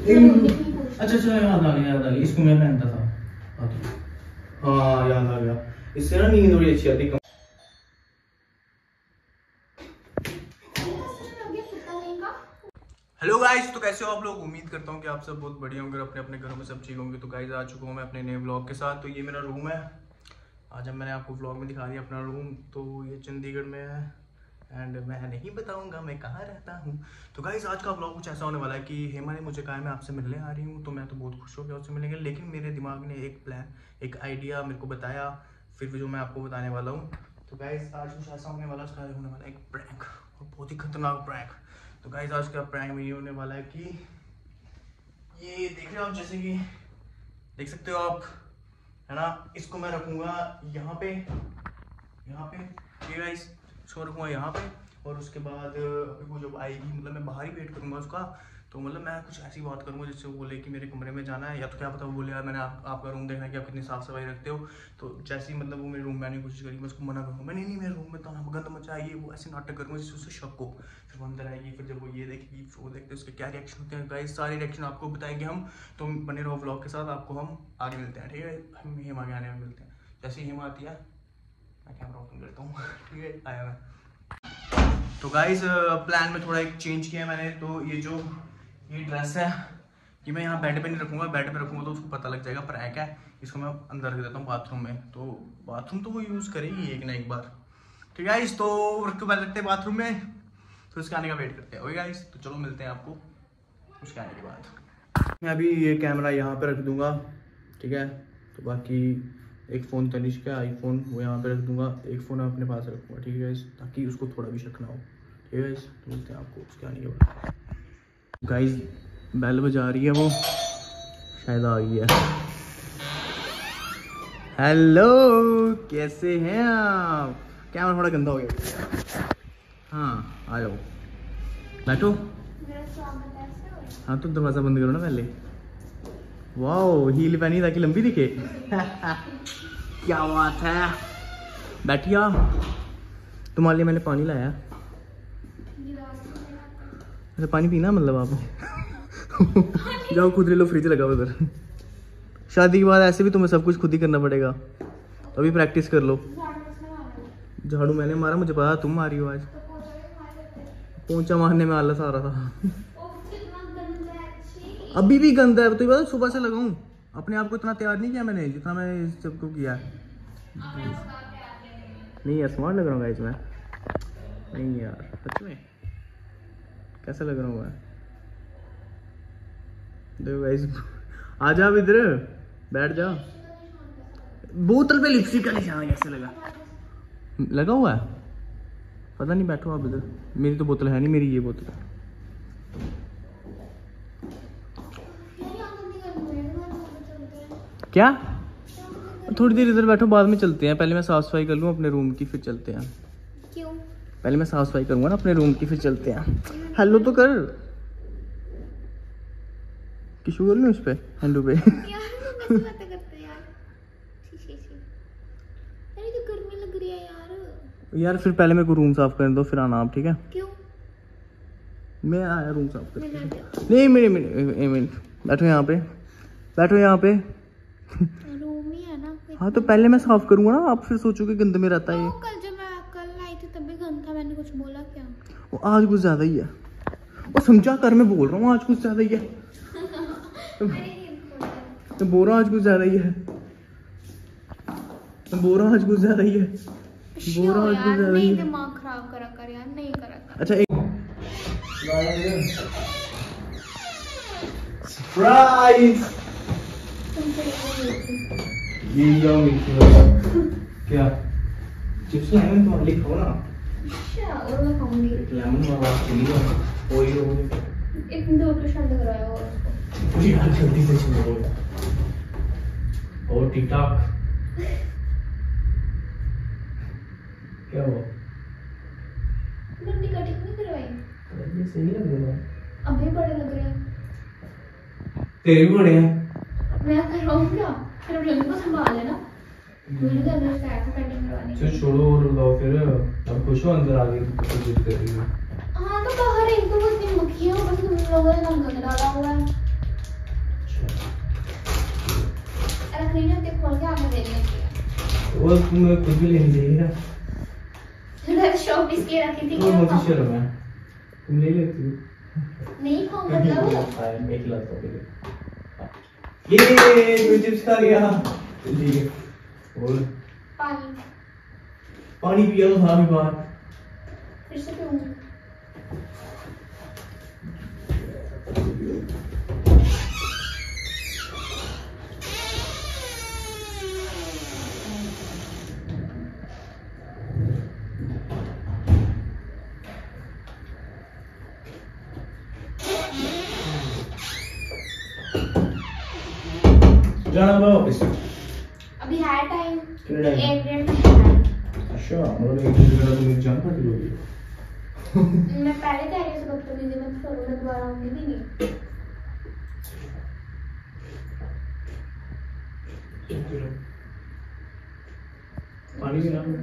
अच्छा अच्छा, याद आ गया, इसको मैं पहनता था। हाँ याद आ गया, इससे ना नींद बड़ी अच्छी आती। हेलो गाइस, तो कैसे हो आप लोग? उम्मीद करता हूँ कि आप सब बहुत बढ़िया होंगे, अपने अपने घरों में सब ठीक होंगे। तो गाइस आ चुका हूँ मैं अपने नए व्लॉग के साथ। तो ये मेरा रूम है। आज अब मैंने आपको व्लॉग में दिखा दिया अपना रूम। तो ये चंडीगढ़ में है एंड मैं नहीं बताऊंगा मैं कहाँ रहता हूँ। तो गाइस आज का व्लॉग कुछ ऐसा होने वाला है कि हेमा ने मुझे कहा है मैं आपसे मिलने आ रही हूँ। तो मैं तो बहुत खुश हो गया उससे मिलेंगे, लेकिन मेरे दिमाग ने एक प्लान, एक आइडिया मेरे को बताया, फिर जो मैं आपको बताने वाला हूँ। तो गाइस आज कुछ ऐसा होने वाला, उसका होने वाला एक प्रैंक, और बहुत ही खतरनाक प्रैंक। तो गाइस आज का प्रैंक में ये होने वाला है कि ये देख रहे हो आप, जैसे कि देख सकते हो आप, है ना, इसको मैं रखूँगा यहाँ पे ये गाइस, इसको रखूँगा यहाँ पे। और उसके बाद अभी वो जब आएगी, मतलब मैं बाहर ही वेट करूँगा उसका। तो मतलब मैं कुछ ऐसी बात करूँगा जिससे वो बोले कि मेरे कमरे में जाना है, या तो क्या पता वो बोले यार मैंने आपका रूम देखना है कि आप कितनी साफ सफाई रखते हो। तो जैसे ही मतलब वो मेरे रूम में आने की कोशिश करेगी, मैं उसको मना करूँगा, मैं नहीं मेरे रूम में तो ना गंद मचा है, ये वो ऐसे नाटक करूँगा जिससे उससे शक हो। फिर वो अंदर आएगी, फिर जब वो ये देखेगी, वो देखते उसके क्या रिएक्शन होते हैं गाइस, सारे रिएक्शन आपको बताएंगे हम। तो बने रहो व्लॉग के साथ, आपको हम आगे मिलते हैं, ठीक है? हम हेमा के आने में मिलते हैं। जैसे ही हेमा आती है मैं कैमरा ओपन करता हूँ, ठीक है? आया मैं। तो गाइस प्लान में थोड़ा एक चेंज किया मैंने। तो ये ड्रेस है, ये मैं यहाँ बेड पे नहीं रखूँगा, बेड पे रखूँगा तो उसको पता लग जाएगा प्रैंक है। इसको मैं अंदर रख देता हूँ बाथरूम में। तो बाथरूम तो वो यूज़ करेगी एक ना एक बार, ठीक है गाइस? तो उसके बाद रखते हैं बाथरूम में, तो उसके आने का वेट करते हैं। ओके गाइस, तो चलो मिलते हैं आपको उसके आने के बाद। मैं अभी ये कैमरा यहाँ पे रख दूँगा, ठीक है? तो बाकी एक फ़ोन तनिष्क का आईफोन वो यहाँ पे रख दूँगा, एक फ़ोन मैं अपने पास रखूँगा, ठीक है गाइस? ताकि उसको थोड़ा भी शक ना हो, ठीक है गाइस? तो मिलते हैं आपको उसके आने के बाद। गाइस बेल बजा रही है, वो शायद आ गई है। हेलो, कैसे हैं आप? कैमरा थोड़ा गंदा हो गया। हाँ आ जाओ, बैठो। हाँ तो दरवाज़ा बंद करो ना पहले। वाओ, हील पहनी ताकि लंबी दिखे। क्या बात है, बैठिए। तुम्हारे लिए मैंने पानी लाया। अच्छा पानी पीना मतलब आप? जाओ खुद ले लो, फ्रिज लगा उधर। शादी के बाद ऐसे भी तुम्हें सब कुछ खुद ही करना पड़ेगा, अभी प्रैक्टिस कर लो। झाड़ू मैंने मारा, मुझे पता तुम मारी हो आज। पोंछा मारने में आलस आ रहा था। अभी भी गंदा है, तो बता सुबह से लगाऊं। अपने आप को इतना तैयार नहीं किया मैंने जितना मैं इस सबको किया। नहीं यार स्मार्ट लग रहा हूँ गाइस मैं। नहीं यार सच में कैसा लग रहा हूँ मैं? देखो गाइस, आ जा इधर, बैठ जा। बोतल पे लिपस्टिक का निशान कैसे लगा हुआ है? पता नहीं, बैठो आप इधर। मेरी तो बोतल है नहीं, मेरी ये बोतल है। क्या? थोड़ी देर इधर बैठो, बाद में चलते हैं। पहले मैं साफ सफाई कर लूँ अपने रूम की, फिर चलते हैं। क्यों? पहले मैं साफ सफाई करूंगा ना अपने रूम की, फिर चलते हैं। हेलो तो कर, किशू कर लूँ इस पे, हेलो पे। यार फिर पहले मेरे को रूम साफ करने दो, फिर आना आप, ठीक है? क्यों? मैं आया रूम साफ करने। नहीं मेरे बैठो यहाँ पे, बैठो यहाँ पे। रूम ही है ना। हाँ तो पहले मैं साफ करूंगा ना, आप फिर सोचोगे गंद में रहता है। कल आई थी तब भी गंद था, मैंने कुछ बोला क्या? वो आज कुछ ज्यादा ही है, वो समझा कर, मैं बोल रहा हूँ आज कुछ ज्यादा ही है। तो बोल रहा हूँ आज कुछ ज्यादा ही है, बोल रहा हूँ आज कुछ ज्यादा ही है, बोल रहा हूँ आज कुछ ज्यादा ही है। दिमाग खराब करा कर यार, नहीं करा कर। अच्छा एक सरप्राइज, ये क्या चिप्स लाए हैं तुम्हारे लिए, खाओ ना। अच्छा और मैं खाऊंगी। लेमन वाला चिली का कोई रो एक दो तो शांत कराया और उसको यार जल्दी से चलो और टिकटॉक क्या हुआ? गंदी कटिंग नहीं करवाई? ये सही लग रहा है, अभी बड़े लग रहे हैं। तेरे भी बड़े हैं। मैं करवाऊंगा, फिर रंग को संभाल लेना। मुझे तो अंदर से आया था कटिंग करवाने। चल छोड़ो और बताओ फिर, अब खुश हो अंदर आ गई तो जिद कर रही हो? हाँ तो बाहर एक तो बस नहीं मुखी है, बस तुम लोगों ने गंद डाला हुआ है। खोल के आपने दे दिया। वो तुम्हें खुद भी लेनी चाहिए ना। मैंने शॉपीस के रखी थी। वो मुझे शर्म है, तुम ले लेती हो। नहीं खाऊं मतलब एक लाता हूँ ये कोई चिप्स खा गया। ठीक है और पानी पिया तो था भी बाहर, फिर से पीऊंगी। जाना होगा वापस। अभी है टाइम, कितना टाइम? 1 डेढ़ है। अच्छा मतलब 1 घंटा तुम जान पाती होगी। मैं पहले कह रही थी बदतमीजी मत करो, मैं दोबारा आऊंगी भी नहीं। पानी भी ना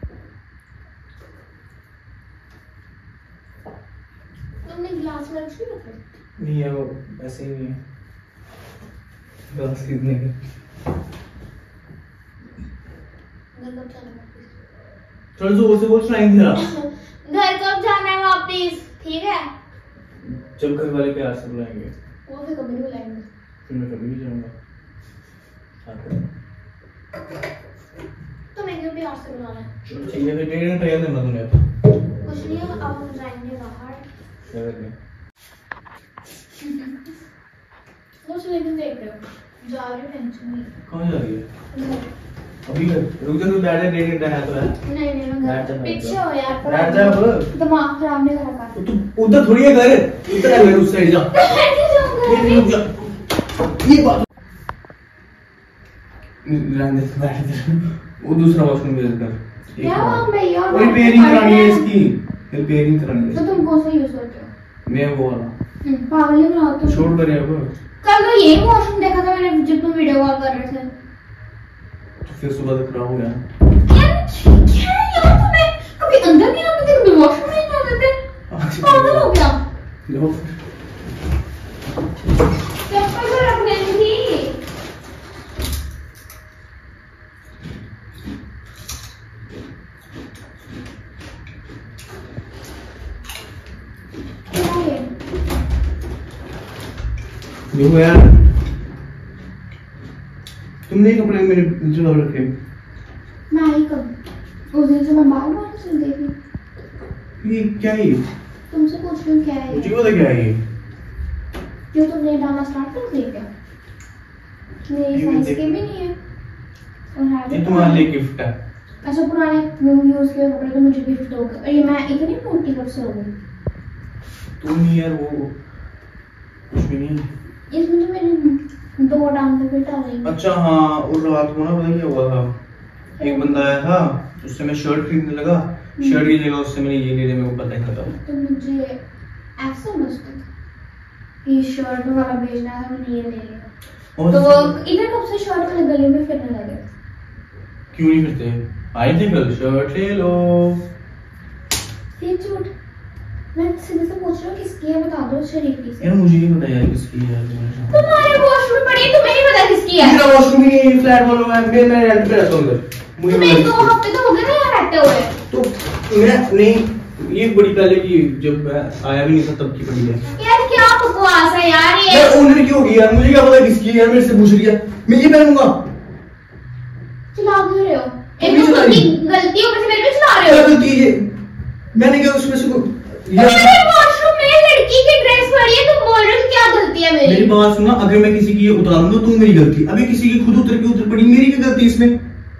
तुमने गिलास में रखी है? नहीं है, वो ऐसे ही नहीं है गिलास खरीदने के। घर कब जाना है? चल जोर से बोल, सुनाई नहीं दे रहा। घर कब जाना है वापिस? ठीक है जब घर वाले प्यार से बुलाएंगे। वो फिर कभी नहीं बुलाएंगे। फिर मैं कभी नहीं जाऊंगा। तो मैं क्यों प्यार से बुलाना है? चलो ठीक है, फिर 1.5 घंटा याद देना तुम्हें। कुछ नहीं, अब हम जाएंगे बाहर। क्या करने? कुछ लेकिन देख रहे हो जा रही हूँ, टेंशन नहीं। कहाँ जा रही है? घर। अभी रुक जा, तू बैठ जा, 1.5 घंटा है तो है। नहीं नहीं मैं बैठ जा, घर बैठ पीछे जा। हो यार, बैठ जा अब। दिमाग खराब नहीं करा कर। तू उधर थोड़ी है घर, इधर है घर, उस साइड जा। ये रुक जा, ये बात रहने दे, बैठ जा। वो दूसरा वॉशरूम में कर। क्या हम भैया रिपेयरिंग करानी है इसकी, रिपेयरिंग करानी है। तो तुम कौन सा यूज करते हो? मैं वो वाला पागल ही बनाओ तुम। छोड़ कर अब। कल तो यही वॉशरूम देखा था मैंने जब तुम वीडियो कॉल कर रहे थे। तो फिर सुबह तक खराब हो गया। यार क्या है यार, तुम्हें कभी अंदर नहीं आते थे, कभी वॉशरूम नहीं जाते थे, पागल हो गया। लो चप्पल तो रखने थी। क्या है? देखो यार, तुमने कपड़े मेरे नीचे डाल रखे। मैं आई कब? उस दिन से मैं बाल बाल सिल गई थी। ये क्या है? तुमसे पूछ रही हूँ क्या है? मुझे पता क्या है ये। जो तुमने डालना स्टार्ट कर दिया क्या? मेरी ये साइज देख- के भी नहीं है। और है भी ये तुम्हारे पुराने। लिए गिफ्ट है। अच्छा पुराने यूज किए कपड़े तो मुझे गिफ्ट दोगे? और ये मैं इतनी मोटी कब से हो गई? तुम नहीं यार, वो कुछ भी नहीं। इसमें तो मेरे 2 टांग फिट आ गई। अच्छा हाँ, उस रात को ना पता क्या हुआ था, एक बंदा आया था, उससे मैं शर्ट खरीदने लगा, शर्ट की जगह उससे मैंने ये ले लिया, मेरे को पता ही नहीं था। तो मुझे ऐसा समझते थे कि शर्ट वाला भेजना है, मैंने ये ले लिया। और तो वो इधर कब से शर्ट वाले गले में फिरने लगे? क्यों नहीं फिरते? आए थे कल, शर्ट ले लो। ये झूठ। मैं सीधे से पूछ रही हूँ किसकी है, बता दो शरीफी से। यार मुझे नहीं पता यार किसकी है। तुम्हारे वॉशरूम पड़ी है, तुम्हें नहीं पता किसकी है? मेरा वॉशरूम ही नहीं, फ्लैट वालों में मैं रेंट पे रहता हूँ उधर। मुझे तुम्हें पता 2 हफ्ते तो हो गए ना यहाँ रहते हुए। तो मैं नहीं, ये बड़ी पहले की, जब मैं आया भी नहीं था तब की पड़ी है। यार क्या बकवास है यार ये। यार ओनर की होगी यार, मुझे क्या पता किसकी है यार, मेरे से पूछ रही है, मैं ये पहनूंगा। चला क्यों रहे हो? तुम एक भी तो चला रही हो। गलती ऊपर से मेरे पे चला रहे क्या हो। गलती है? मैंने क्या उसमें से तुम्हारे वॉशरूम में लड़की की ड्रेस पड़ी है, तुम बोल रहे हो कि क्या गलती है मेरी मेरी? बात सुना, अगर मैं किसी की ये उतारूंगा तो मेरी गलती, अभी किसी की खुद उतर के उतर पड़ी, मेरी क्या गलती इसमें?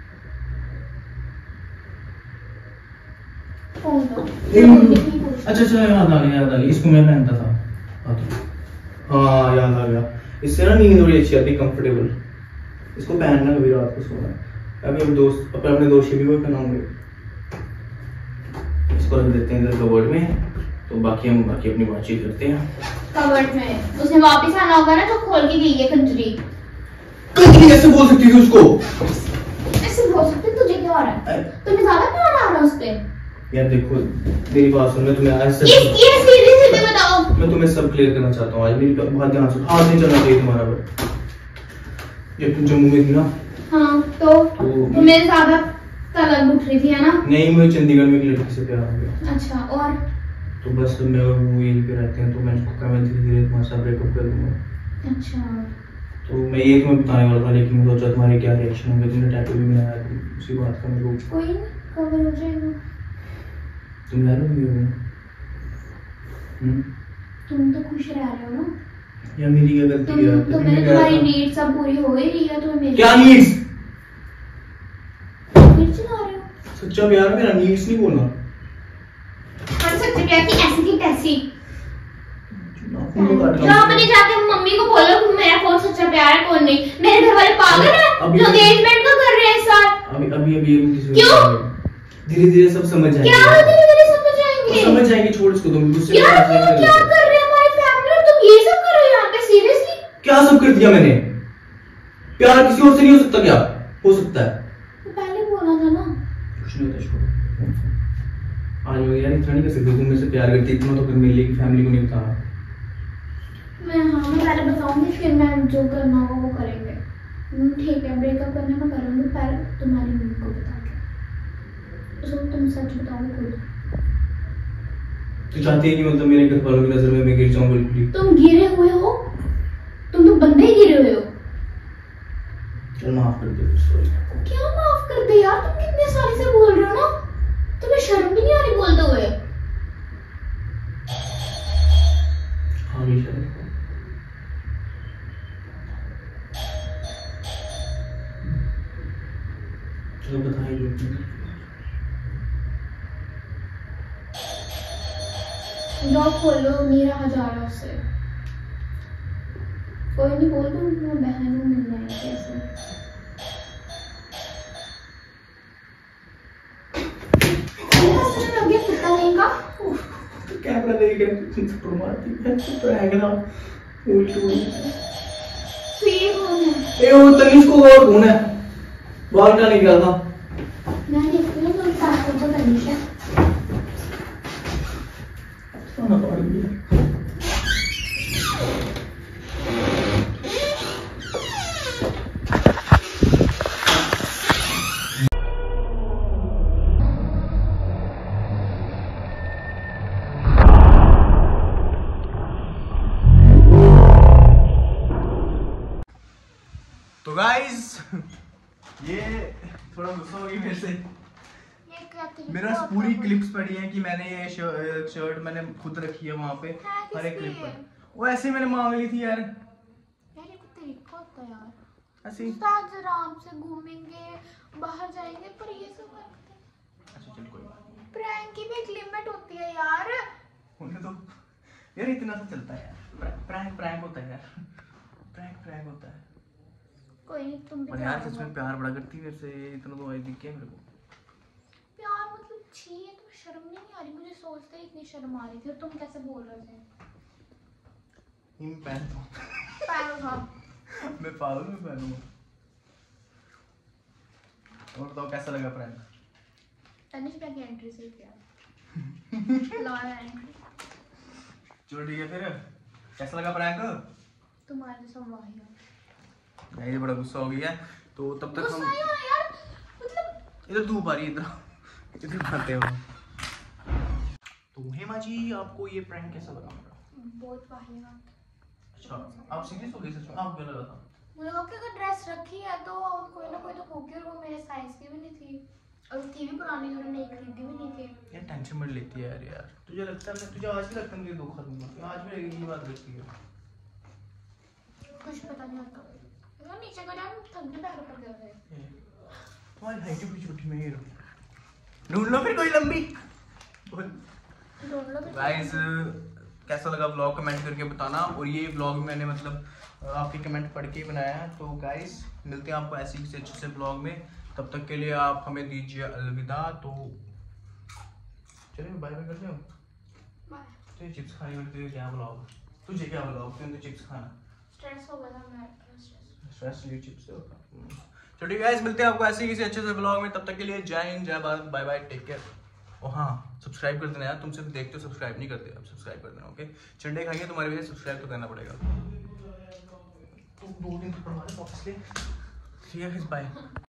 कौन था? अच्छा अच्छा, याद आ गया, याद आ गया, इसको मैं पहनता था। हाँ याद आ गया, इससे ना नींद बड़ी अच्छी आती, कंफर्टेबल। इसको पहनना कभी रात को सोना। अभी हम दोस्त अपने दोस्त से भी वो पहनाऊंगे। इसको रख देते हैं इधर कबर्ड में, तो बाकी हम अपनी बातचीत करते हैं। कबर्ड में उसने वापस आना होगा ना, जो खोल के गई है कंजरी। कंजरी कैसे बोल सकती थी उसको? ऐसे बोल सकते, तुझे क्या हो रहा है? तुम्हें ज्यादा प्यार आ रहा है उस पे? यार देखो मेरी बात सुन, मैं तुम्हें आज सब ये सीधे सीधे बताओ। मैं तुम्हें सब क्लियर करना चाहता हूँ। आज मेरी बात ध्यान से, आज नहीं चलना चाहिए तुम्हारा पर। जब तुम जम्मू में थी ना, हाँ तो मेरे साथ तलब उठ रही थी है ना? नहीं, मुझे चंडीगढ़ में एक लड़की से प्यार हो गया। अच्छा, और तो बस मैं और वो यहीं पे रहते हैं, तो मैं उसको कहा मैं धीरे धीरे तुम्हारे साथ ब्रेकअप कर दूंगा। अच्छा, तो मैं ये तुम्हें बताने वाला था, लेकिन मैं सोचा तुम्हारे क्या रिएक्शन होंगे। तुमने टैटू भी बनाया, तो उसी बात का मेरे को। कोई नहीं, कवर हो जाएगा। तुम यार भी हो तुम तो खुश रह रहे हो ना? या मेरी क्या गलती है? तो मैंने तुम्हारी नीड्स सब पूरी हो गई, रिया तो मेरी क्या नीड्स? फिर चला रहे हो? सच्चा प्यार मेरा नीड्स नहीं बोलना। पर सच्चे प्यार की ऐसी की तैसी। नाखून तो काट जो अपने जाके मम्मी को बोलो कि मेरा कौन सच्चा प्यार है कौन नहीं। मेरे घर वाले पागल है जो एंगेजमेंट का कर रहे हैं इस साल। अभी किसी क्यों? धीरे धीरे सब समझ जाएंगे। क्या धीरे धीरे समझ जाएंगे? समझ जाएंगे, छोड़ इसको तुम गुस्से यार तुम क्या कर रहे हो हमारी फैमिली और तुम ये सब कर रहे हो यहाँ पे? सीरियसली क्या सब कर दिया मैंने? प्यार किसी और से नहीं हो सकता क्या? हो सकता है। तो पहले बोला था ना। कुछ नहीं होता, छोड़ो। आज हो यार, इतना नहीं कर सकते। तुम मुझसे प्यार करती इतना तो फिर मेरे की फैमिली को नहीं बताना। मैं पहले बताऊंगी, फिर मैं जो करना होगा वो करेंगे। ठीक है, ब्रेकअप करने में करूंगी, पहले तुम्हारी मम्मी को बता के। तो तुम सच बताओगे खुद? तू चाहती है कि मतलब मेरे घर वालों की नजर में मैं गिर जाऊं बिल्कुल? तुम गिरे हुए हो, तुम तो बंदे ही गिरे हुए हो। चल माफ कर दे, सॉरी। क्या माफ कर दे यार? तुम कितने साल से बोल रहे हो ना, तुम्हें शर्म भी नहीं आ रही बोलते हुए? हाँ भी शर्म। चलो बताइए जो जॉब खोलो, नहीं रहा जा रहा उससे। कोई नहीं, बोल दूँ मैं बहन हूँ, मिलना है कैसे? लग गया कुत्ता नहीं का? कैमरा देख के थप्पड़ मारती है, प्रैंक ना उल्टू। तो ये कौन है? ए वो तनिष को और कौन है? बाल का निकला था। मैं देखती हूँ तो साथ को तो तनिष है। खाना पड़ गया। तो गाइस ये थोड़ा गुस्सा हो गई मेरे से। मेरा पूरी क्लिप्स पड़ी है कि मैंने ये शर्ट मैंने खुद रखी है वहाँ पे, हर एक क्लिप पर। वो ऐसे मैंने मांग ली थी यार। यार ये कुछ तरीका होता है यार। ऐसे ही। साथ आराम से घूमेंगे, बाहर जाएंगे, पर ये सब करते हैं। अच्छा चल कोई बात नहीं। प्रैंक की भी एक लिमिट होती है यार। होने दो यार, इतना सा चलता है यार। प्रैंक होता है यार। प्रैंक होता है। कोई नहीं, तुम भी पर यार सच में प्यार बड़ा करती है मेरे से, इतना तो आई दिख मेरे को। प्यार मतलब छी है, तुम्हें शर्म नहीं आ रही? मुझे सोचते ही इतनी शर्म आ रही थी, और तुम कैसे बोल रहे थे? इन पहनता हूँ। पहनो था। मैं पागल में पहनूंगा। और बताओ कैसा लगा प्रैंक? तनिष भाई की एंट्री से किया। Lawyer entry. चलो ठीक है फिर, कैसा लगा प्रैंक? तुम्हारे सब वाही हो। ये बड़ा गुस्सा हो गया है, तो तब तक गुस्सा हम ही हो यार, मतलब इधर धूप आ रही है, इधर खाते हो। तो हेमा जी आपको ये प्रैंक कैसा लगा मेरा? बहुत वाहियात। अच्छा आप सीरियस हो गए सच में? आपको क्या लगा था? मुझे लगा कि अगर ड्रेस रखी है तो कोई ना कोई तो होगी, और वो मेरे साइज की भी नहीं थी, और थी भी पुरानी, और नई खरीदी भी नहीं थी। यार टेंशन मत लेती है यार। तुझे लगता है मैं तुझे आज भी लगता है मुझे धोखा दूंगा? आज भी ये बात लगती है? कुछ पता नहीं होता यार, नीचे का जान थक भी पैर पर गए थे। तुम्हारी हाइट भी छोटी में ही ढूंढ लो फिर कोई लंबी। ढूंढ लो भी। गाइस कैसा लगा व्लॉग कमेंट करके बताना। और ये व्लॉग मैंने मतलब आपके कमेंट पढ़ के ही बनाया है। तो गाइस मिलते हैं आपको ऐसे किसी अच्छे से व्लॉग में, तब तक के लिए आप हमें दीजिए अलविदा। तो चलिए बाय बाय करते हो। बाय। तो चिप्स खाने में क्या ब्लॉग? तुझे क्या ब्लॉग? तुम तो चिप्स खाना। स्ट्रेस हो गया था मैं। स्ट्रेस लिए चिप्स से होता। चलो ठीक है गाइस, मिलते हैं आपको ऐसे किसी अच्छे से व्लॉग में, तब तक के लिए जय हिंद, जय Bharat, bye bye, take care. और हाँ सब्सक्राइब कर देना यार, तुम सिर्फ देखते हो सब्सक्राइब नहीं करते, अब सब्सक्राइब कर देना। ओके चंडे खाइए तुम्हारे वजह सब्सक्राइब तो करना पड़ेगा। तो 2 दिन तो पढ़वा वापस ले। ठीक है, बाय।